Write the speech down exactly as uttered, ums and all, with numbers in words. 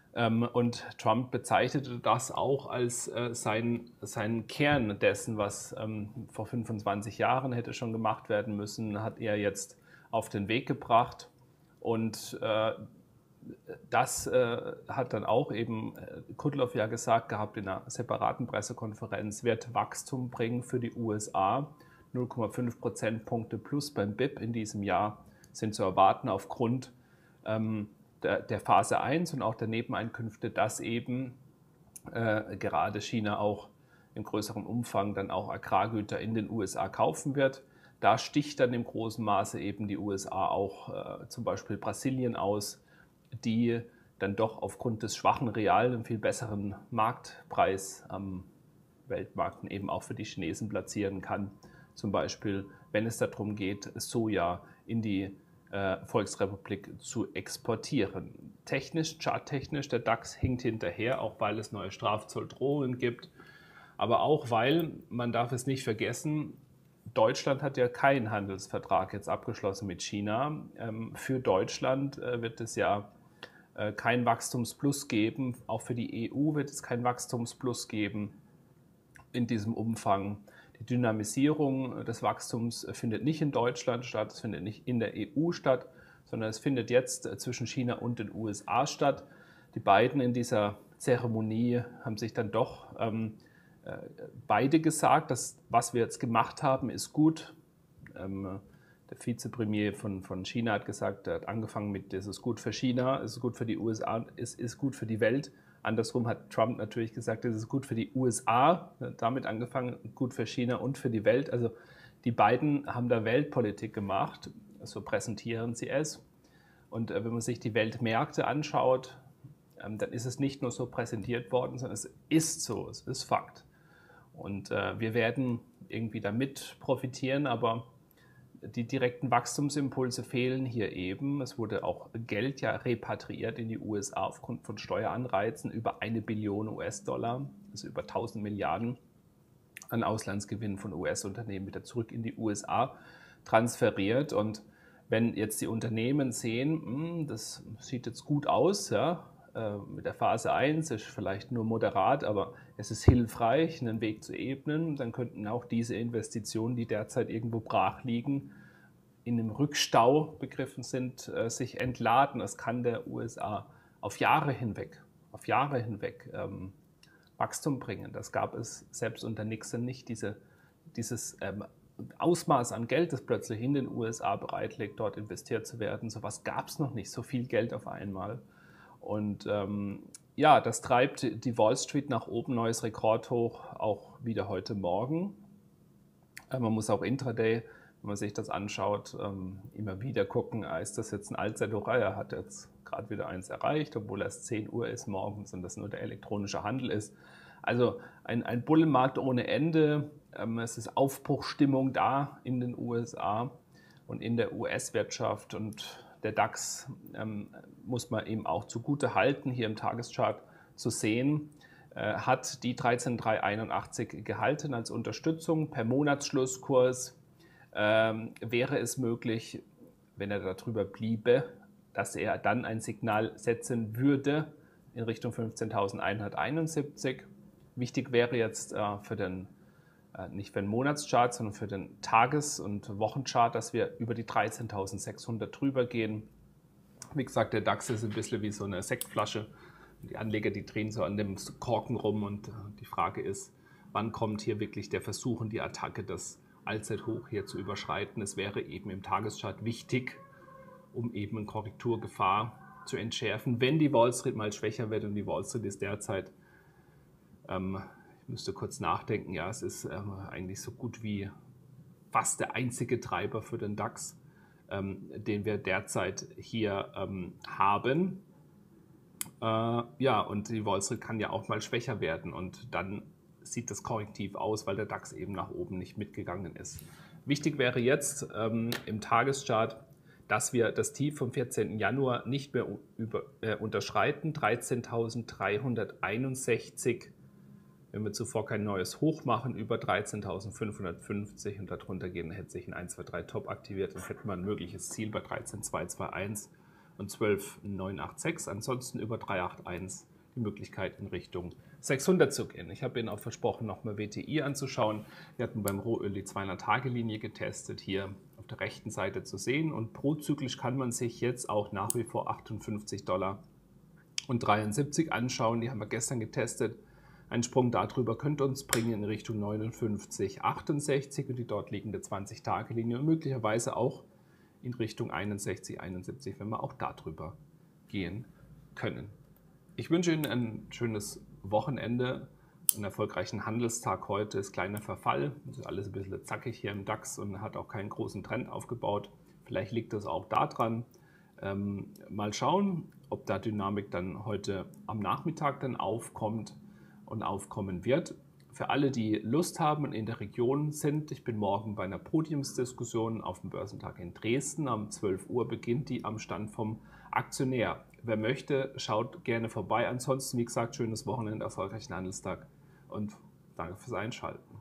Ähm, und Trump bezeichnete das auch als äh, sein, seinen Kern dessen, was ähm, vor fünfundzwanzig Jahren hätte schon gemacht werden müssen, hat er jetzt auf den Weg gebracht. Und äh, das äh, hat dann auch eben äh, Kudlow ja gesagt gehabt in einer separaten Pressekonferenz, wird Wachstum bringen für die U S A. null Komma fünf Prozentpunkte plus beim B I P in diesem Jahr sind zu erwarten aufgrund ähm, der, der Phase eins und auch der Nebeneinkünfte, dass eben äh, gerade China auch in größerem Umfang dann auch Agrargüter in den U S A kaufen wird. Da sticht dann im großen Maße eben die U S A auch äh, zum Beispiel Brasilien aus, die dann doch aufgrund des schwachen Real einen viel besseren Marktpreis am Weltmarkt eben auch für die Chinesen platzieren kann. Zum Beispiel, wenn es darum geht, Soja in die äh, Volksrepublik zu exportieren. Technisch, charttechnisch, der DAX hinkt hinterher, auch weil es neue Strafzolldrohungen gibt, aber auch weil, man darf es nicht vergessen, Deutschland hat ja keinen Handelsvertrag jetzt abgeschlossen mit China. Ähm, für Deutschland äh, wird es ja äh, kein Wachstumsplus geben. Auch für die E U wird es kein Wachstumsplus geben in diesem Umfang. Die Dynamisierung des Wachstums findet nicht in Deutschland statt, es findet nicht in der E U statt, sondern es findet jetzt zwischen China und den U S A statt. Die beiden in dieser Zeremonie haben sich dann doch ähm, äh, beide gesagt, dass was wir jetzt gemacht haben, ist gut. Ähm, der Vizepremier von, von China hat gesagt, er hat angefangen mit, es ist gut für China, es ist gut für die U S A, es ist gut für die Welt. Andersrum hat Trump natürlich gesagt, es ist gut für die U S A, damit angefangen, gut für China und für die Welt. Also die beiden haben da Weltpolitik gemacht, so präsentieren sie es. Und äh, wenn man sich die Weltmärkte anschaut, ähm, dann ist es nicht nur so präsentiert worden, sondern es ist so, es ist Fakt. Und äh, wir werden irgendwie damit profitieren, aber die direkten Wachstumsimpulse fehlen hier eben. Es wurde auch Geld ja repatriiert in die U S A aufgrund von Steueranreizen, über eine Billion U S-Dollar, also über tausend Milliarden an Auslandsgewinnen von U S-Unternehmen wieder zurück in die U S A transferiert. Und wenn jetzt die Unternehmen sehen, das sieht jetzt gut aus, ja, mit der Phase eins ist vielleicht nur moderat, aber es ist hilfreich, einen Weg zu ebnen, dann könnten auch diese Investitionen, die derzeit irgendwo brach liegen, in einem Rückstau begriffen sind, sich entladen. Das kann der U S A auf Jahre hinweg, auf Jahre hinweg ähm, Wachstum bringen. Das gab es selbst unter Nixon nicht, diese, dieses ähm, Ausmaß an Geld, das plötzlich in den U S A bereitlegt, dort investiert zu werden. So etwas gab es noch nicht, so viel Geld auf einmal. Und ähm, ja, das treibt die Wall Street nach oben, neues Rekordhoch, auch wieder heute Morgen. Äh, man muss auch intraday, wenn man sich das anschaut, ähm, immer wieder gucken, ist das jetzt ein Allzeithoch? Er hat jetzt gerade wieder eins erreicht, obwohl erst zehn Uhr ist morgens und das nur der elektronische Handel ist. Also ein, ein Bullenmarkt ohne Ende. Ähm, es ist Aufbruchstimmung da in den U S A und in der U S-Wirtschaft, und der DAX ähm, muss man eben auch zugute halten, hier im Tageschart zu sehen, äh, hat die dreizehntausenddreihunderteinundachtzig gehalten als Unterstützung. Per Monatsschlusskurs ähm, wäre es möglich, wenn er darüber bliebe, dass er dann ein Signal setzen würde in Richtung fünfzehntausendeinhunderteinundsiebzig. Wichtig wäre jetzt äh, für den nicht für den Monatschart, sondern für den Tages- und Wochenchart, dass wir über die dreizehntausendsechshundert drüber gehen. Wie gesagt, der DAX ist ein bisschen wie so eine Sektflasche. Die Anleger, die drehen so an dem Korken rum, und die Frage ist, wann kommt hier wirklich der Versuch und die Attacke, das Allzeithoch hier zu überschreiten. Es wäre eben im Tageschart wichtig, um eben eine Korrekturgefahr zu entschärfen, wenn die Wall Street mal schwächer wird, und die Wall Street ist derzeit ähm, ich müsste kurz nachdenken, ja, es ist ähm, eigentlich so gut wie fast der einzige Treiber für den DAX, ähm, den wir derzeit hier ähm, haben. Äh, ja, und die Wall Street kann ja auch mal schwächer werden, und dann sieht das korrektiv aus, weil der DAX eben nach oben nicht mitgegangen ist. Wichtig wäre jetzt ähm, im Tageschart, dass wir das Tief vom vierzehnten Januar nicht mehr über, äh, unterschreiten, dreizehntausenddreihunderteinundsechzig. Wenn wir zuvor kein neues Hoch machen, über dreizehntausendfünfhundertfünfzig und darunter gehen, hätte sich ein eins zwei drei Top aktiviert, dann hätten wir ein mögliches Ziel bei dreizehn zweihunderteinundzwanzig und zwölf neun acht sechs. Ansonsten über drei acht eins die Möglichkeit in Richtung sechshundert zu gehen. Ich habe Ihnen auch versprochen, nochmal W T I anzuschauen. Wir hatten beim Rohöl die zweihundert-Tage-Linie getestet, hier auf der rechten Seite zu sehen. Und prozyklisch kann man sich jetzt auch nach wie vor achtundfünfzig Dollar und dreiundsiebzig anschauen. Die haben wir gestern getestet. Ein Sprung darüber könnte uns bringen in Richtung neunundfünfzig achtundsechzig und die dort liegende zwanzig-Tage-Linie und möglicherweise auch in Richtung einundsechzig einundsiebzig, wenn wir auch darüber gehen können. Ich wünsche Ihnen ein schönes Wochenende, einen erfolgreichen Handelstag heute. Ist kleiner Verfall, ist alles ein bisschen zackig hier im DAX und hat auch keinen großen Trend aufgebaut. Vielleicht liegt das auch daran. Ähm, mal schauen, ob da Dynamik dann heute am Nachmittag dann aufkommt und aufkommen wird. Für alle, die Lust haben und in der Region sind, ich bin morgen bei einer Podiumsdiskussion auf dem Börsentag in Dresden. Um zwölf Uhr beginnt die am Stand vom Aktionär. Wer möchte, schaut gerne vorbei. Ansonsten, wie gesagt, schönes Wochenende, erfolgreichen Handelstag und danke fürs Einschalten.